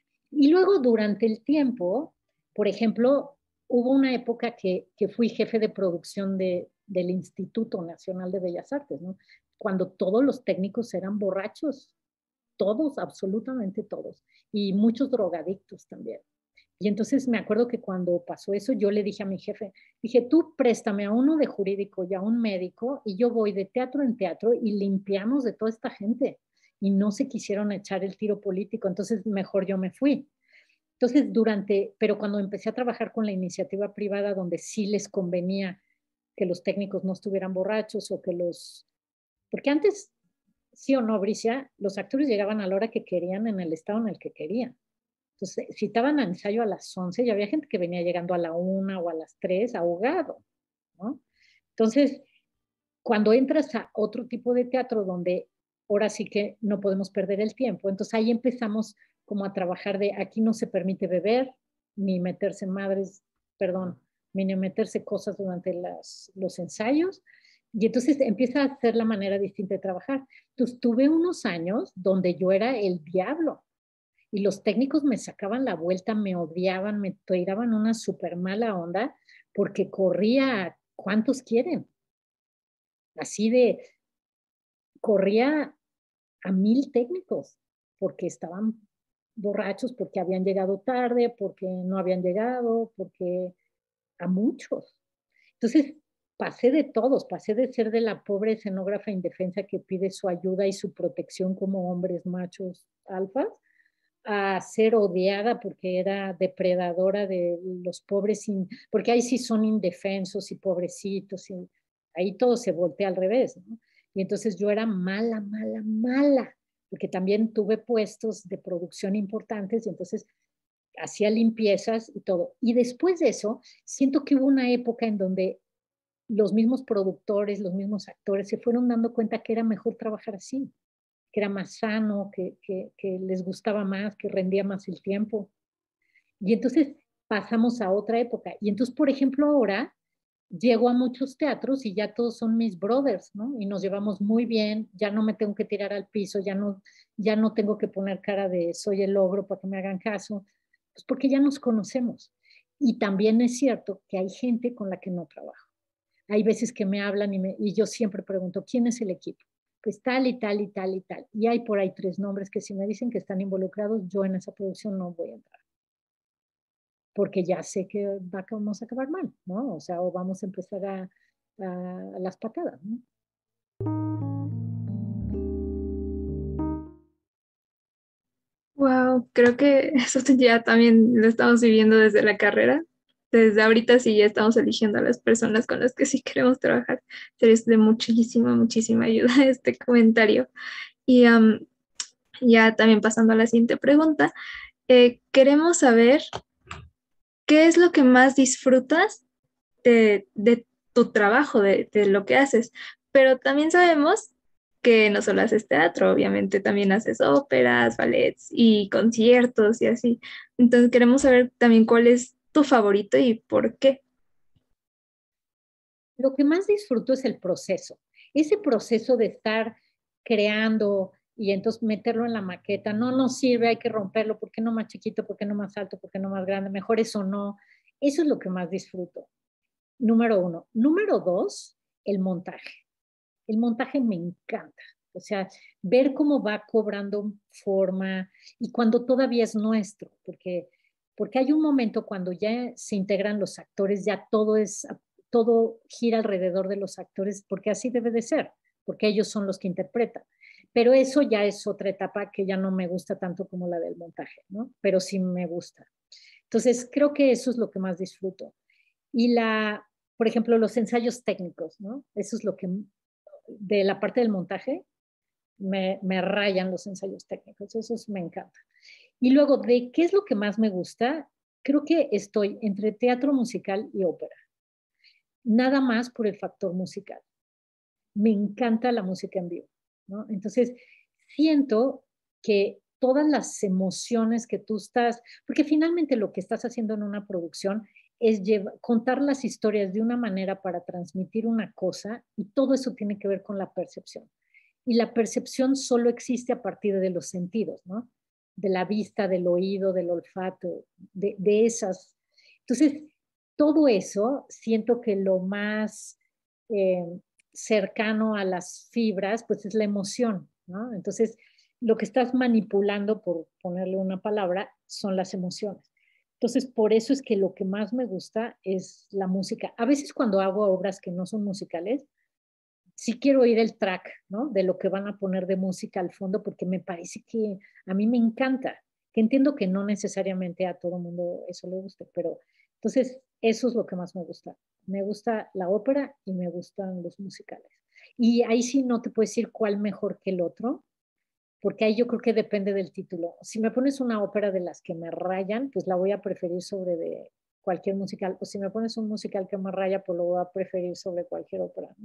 Y luego durante el tiempo, por ejemplo, hubo una época que fui jefe de producción del Instituto Nacional de Bellas Artes, ¿no? Cuando todos los técnicos eran borrachos, todos, absolutamente todos, y muchos drogadictos también. Y entonces me acuerdo que cuando pasó eso, yo le dije a mi jefe, dije, tú préstame a uno de jurídico y a un médico y yo voy de teatro en teatro y limpiamos de toda esta gente. Y no se quisieron echar el tiro político, entonces mejor yo me fui. Entonces, pero cuando empecé a trabajar con la iniciativa privada, donde sí les convenía que los técnicos no estuvieran borrachos o que porque antes, sí o no, Bricia, los actores llegaban a la hora que querían en el estado en el que querían. Entonces, citaban al ensayo a las 11 y había gente que venía llegando a la 1 o a las 3 ahogado, ¿no? Entonces, cuando entras a otro tipo de teatro donde ahora sí que no podemos perder el tiempo, entonces ahí empezamos como a trabajar de aquí no se permite beber, ni meterse madres, perdón, ni meterse cosas durante los ensayos, y entonces empieza a ser la manera distinta de trabajar. Entonces tuve unos años donde yo era el diablo, y los técnicos me sacaban la vuelta, me odiaban, me tiraban una súper mala onda porque corría, ¿cuántos quieren? Así corría a 1000 técnicos porque estaban borrachos, porque habían llegado tarde, porque no habían llegado, porque a muchos. Entonces, pasé de todos, pasé de ser de la pobre escenógrafa indefensa que pide su ayuda y su protección como hombres machos alfas, a ser odiada porque era depredadora de los pobres, porque ahí sí son indefensos y pobrecitos, y ahí todo se voltea al revés, ¿no? Y entonces yo era mala, mala, mala, porque también tuve puestos de producción importantes y entonces hacía limpiezas y todo. Y después de eso, siento que hubo una época en donde los mismos productores, los mismos actores se fueron dando cuenta que era mejor trabajar así, que era más sano, que les gustaba más, que rendía más el tiempo. Y entonces pasamos a otra época. Y entonces, por ejemplo, ahora llego a muchos teatros y ya todos son mis brothers, ¿no? Y nos llevamos muy bien, ya no me tengo que tirar al piso, ya no tengo que poner cara de soy el ogro para que me hagan caso, pues porque ya nos conocemos. Y también es cierto que hay gente con la que no trabajo. Hay veces que me hablan y yo siempre pregunto, ¿quién es el equipo? Pues tal y tal y tal y tal. Y hay por ahí 3 nombres que si me dicen que están involucrados, yo en esa producción no voy a entrar. Porque ya sé que vamos a acabar mal, ¿no? O sea, o vamos a empezar a las patadas, ¿no? Wow, creo que eso ya también lo estamos viviendo desde la carrera. Desde ahorita sí ya estamos eligiendo a las personas con las que sí queremos trabajar. Sería de muchísima, muchísima ayuda este comentario. Y ya también pasando a la siguiente pregunta, queremos saber qué es lo que más disfrutas de tu trabajo, de lo que haces. Pero también sabemos que no solo haces teatro, obviamente también haces óperas, ballets y conciertos y así. Entonces queremos saber también cuál es tu favorito y por qué. Lo que más disfruto es el proceso. Ese proceso de estar creando y entonces meterlo en la maqueta, no nos sirve, hay que romperlo, ¿por qué no más chiquito? ¿Por qué no más alto? ¿Por qué no más grande? Mejor eso no. Eso es lo que más disfruto. Número 1. Número 2, el montaje. El montaje me encanta. O sea, ver cómo va cobrando forma y cuando todavía es nuestro, porque porque hay un momento cuando ya se integran los actores, ya todo gira alrededor de los actores, porque así debe de ser, porque ellos son los que interpretan. Pero eso ya es otra etapa que ya no me gusta tanto como la del montaje, ¿no? Pero sí me gusta. Entonces, creo que eso es lo que más disfruto. Y por ejemplo, los ensayos técnicos, ¿no? Eso es lo que, de la parte del montaje, me rayan los ensayos técnicos, eso me encanta. Y luego, ¿de qué es lo que más me gusta? Creo que estoy entre teatro musical y ópera. Nada más por el factor musical. Me encanta la música en vivo, ¿no? Entonces, siento que todas las emociones que tú estás, porque finalmente lo que estás haciendo en una producción es contar las historias de una manera para transmitir una cosa, y todo eso tiene que ver con la percepción. Y la percepción solo existe a partir de los sentidos, ¿no? De la vista, del oído, del olfato, de esas. Entonces, todo eso siento que lo más cercano a las fibras, pues es la emoción, ¿no? Entonces, lo que estás manipulando, por ponerle una palabra, son las emociones. Entonces, por eso es que lo que más me gusta es la música. A veces cuando hago obras que no son musicales, sí quiero oír el track, ¿no? De lo que van a poner de música al fondo, porque me parece que a mí me encanta, que entiendo que no necesariamente a todo mundo eso le guste, pero entonces eso es lo que más me gusta. Me gusta la ópera y me gustan los musicales. Y ahí sí no te puedo decir cuál mejor que el otro, porque ahí yo creo que depende del título. Si me pones una ópera de las que me rayan, pues la voy a preferir sobre de cualquier musical. O si me pones un musical que me raya, pues lo voy a preferir sobre cualquier ópera, ¿no?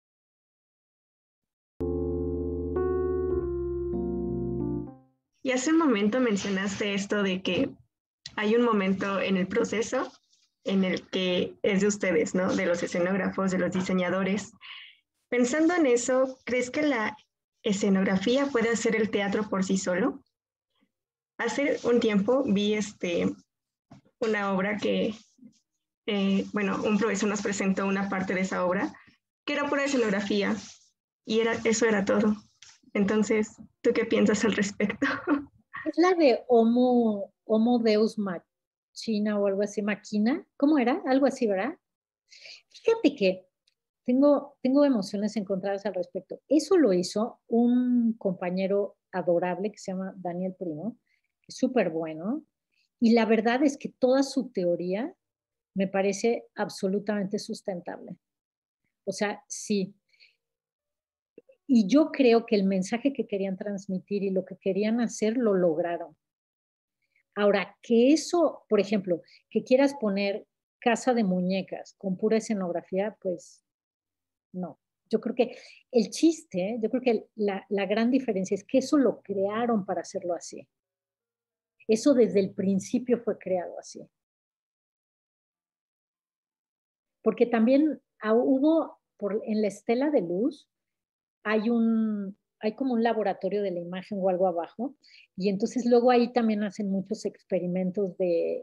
Y hace un momento mencionaste esto de que hay un momento en el proceso en el que es de ustedes, ¿no? De los escenógrafos, de los diseñadores. Pensando en eso, ¿crees que la escenografía puede hacer el teatro por sí solo? Hace un tiempo vi una obra que, bueno, un profesor nos presentó una parte de esa obra que era pura escenografía y eso era todo. Entonces, ¿tú qué piensas al respecto? Es la de Homo Deus Machina o algo así, Máquina. ¿Cómo era? Algo así, ¿verdad? Fíjate que tengo emociones encontradas al respecto. Eso lo hizo un compañero adorable que se llama Daniel Primo, que es súper bueno. Y la verdad es que toda su teoría me parece absolutamente sustentable. O sea, sí. Y yo creo que el mensaje que querían transmitir y lo que querían hacer lo lograron. Ahora, que eso, por ejemplo, que quieras poner casa de muñecas con pura escenografía, pues no. Yo creo que el chiste, yo creo que la gran diferencia es que eso lo crearon para hacerlo así. Eso desde el principio fue creado así. Porque también en la estela de luz, hay como un laboratorio de la imagen o algo abajo, y entonces luego ahí también hacen muchos experimentos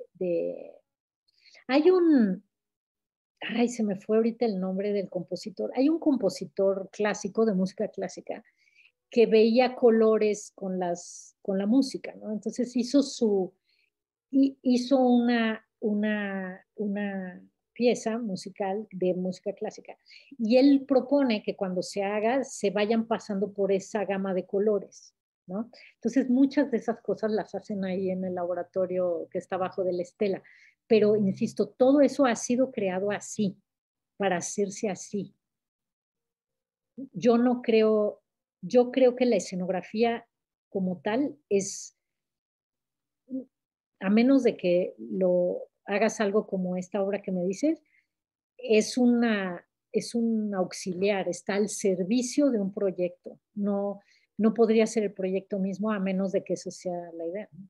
hay ay, se me fue ahorita el nombre del compositor, hay un compositor clásico de música clásica que veía colores con la música, ¿no? Entonces hizo una pieza musical de música clásica. Y él propone que cuando se haga, se vayan pasando por esa gama de colores, ¿no? Entonces, muchas de esas cosas las hacen ahí en el laboratorio que está abajo de la estela. Pero, insisto, todo eso ha sido creado así, para hacerse así. Yo no creo, yo creo que la escenografía como tal a menos de que lo hagas algo como esta obra que me dices, es un auxiliar, está al servicio de un proyecto. No podría ser el proyecto mismo a menos de que eso sea la idea, ¿no?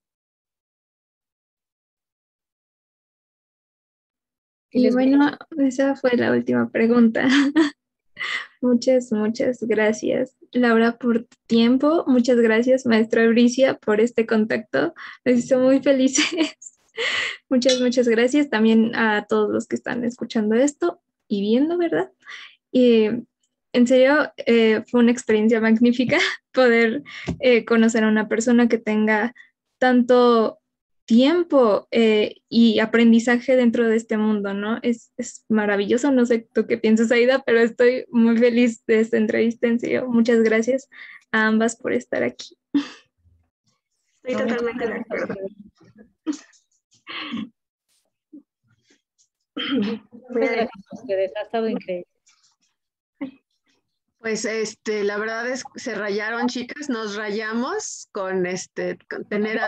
Y bueno, esa fue la última pregunta. Muchas gracias, Laura, por tu tiempo. Muchas gracias, maestra Bricia, por este contacto. Nos hizo muy felices. Muchas gracias también a todos los que están escuchando esto y viendo, ¿verdad? Y en serio, fue una experiencia magnífica poder conocer a una persona que tenga tanto tiempo y aprendizaje dentro de este mundo, ¿no? Es maravilloso, no sé tú qué piensas, Aida, pero estoy muy feliz de esta entrevista, en serio. Muchas gracias a ambas por estar aquí. Estoy totalmente de acuerdo. Muchas gracias a ustedes, ha estado increíble. Pues la verdad es que se rayaron, chicas, nos rayamos con tener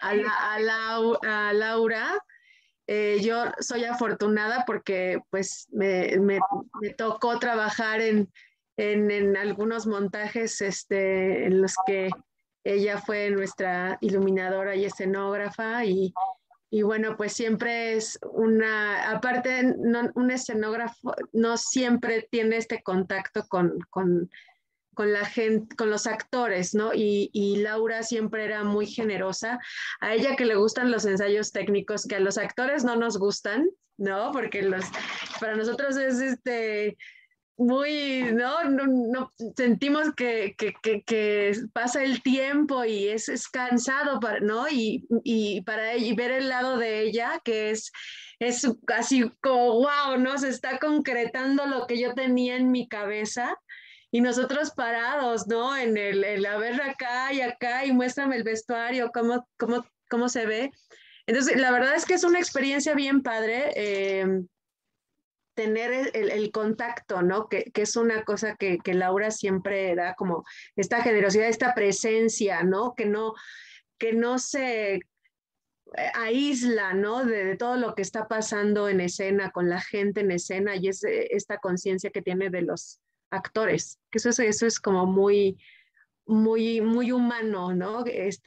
a Laura. Yo soy afortunada porque pues me tocó trabajar en algunos montajes en los que ella fue nuestra iluminadora y escenógrafa y bueno, pues siempre es aparte un escenógrafo no siempre tiene este contacto con la gente, con los actores, ¿no? Y Laura siempre era muy generosa. A ella que le gustan los ensayos técnicos, que a los actores no nos gustan, ¿no? Porque para nosotros es muy, no sentimos que pasa el tiempo y es cansado, ¿no? Y para ella, y ver el lado de ella, que es así como, wow, ¿no? Se está concretando lo que yo tenía en mi cabeza y nosotros parados, ¿no? En el a ver acá y muéstrame el vestuario, cómo se ve. Entonces, la verdad es que es una experiencia bien padre. Tener el contacto, ¿no? Que es una cosa que Laura siempre da como esta generosidad, esta presencia, ¿no? Que no se aísla, ¿no? De todo lo que está pasando en escena, con la gente en escena y esta conciencia que tiene de los actores, que eso es como muy, muy, muy humano, ¿no?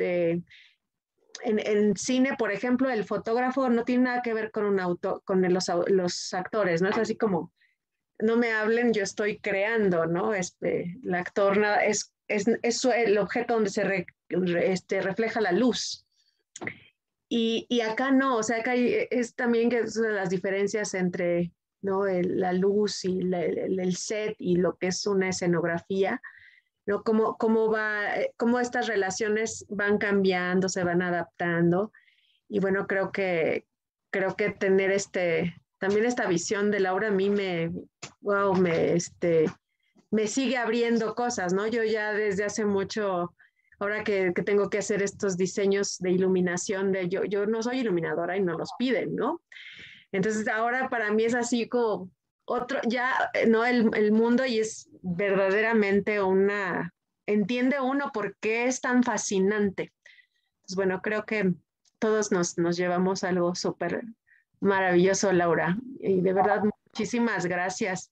En cine, por ejemplo, el fotógrafo no tiene nada que ver con los actores, ¿no? Es así como, no me hablen, yo estoy creando, ¿no? El actor es el objeto donde refleja la luz. Y acá no, o sea, acá es también que es una de las diferencias entre, ¿no? La luz y el set y lo que es una escenografía, ¿no? Cómo estas relaciones van cambiando, se van adaptando. Y bueno, creo que tener también esta visión de Laura a mí wow, me sigue abriendo cosas, ¿no? Yo ya desde hace mucho, ahora que tengo que hacer estos diseños de iluminación, yo no soy iluminadora y no los piden, ¿no? Entonces ahora para mí es así como ya, ¿no? El mundo y es verdaderamente entiende uno por qué es tan fascinante. Pues bueno, creo que todos nos llevamos algo súper maravilloso, Laura. Y de verdad, muchísimas gracias.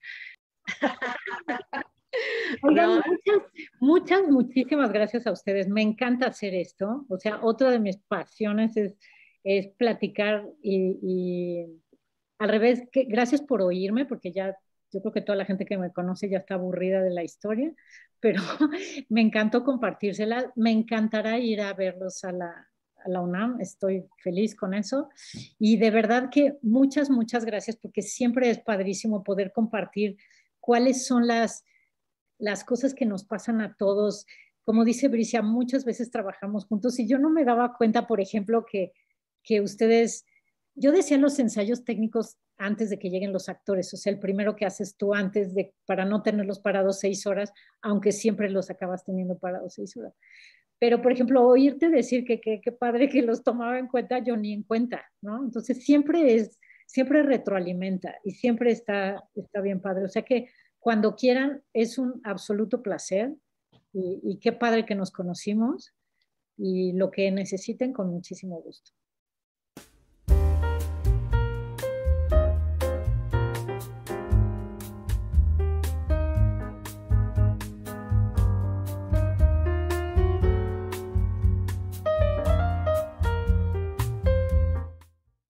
Oigan, muchísimas gracias a ustedes. Me encanta hacer esto. O sea, otra de mis pasiones es platicar y al revés, gracias por oírme, porque ya yo creo que toda la gente que me conoce ya está aburrida de la historia, pero me encantó compartírsela. Me encantará ir a verlos a la UNAM. Estoy feliz con eso. Y de verdad que muchas gracias, porque siempre es padrísimo poder compartir cuáles son las cosas que nos pasan a todos. Como dice Bricia, muchas veces trabajamos juntos y yo no me daba cuenta, por ejemplo, que ustedes, yo decía los ensayos técnicos antes de que lleguen los actores, o sea, el primero que haces tú para no tenerlos parados 6 horas, aunque siempre los acabas teniendo parados 6 horas. Pero, por ejemplo, oírte decir que padre que los tomaba en cuenta, yo ni en cuenta, ¿no? Entonces, siempre retroalimenta y siempre está bien padre. O sea que cuando quieran, es un absoluto placer y qué padre que nos conocimos y lo que necesiten con muchísimo gusto.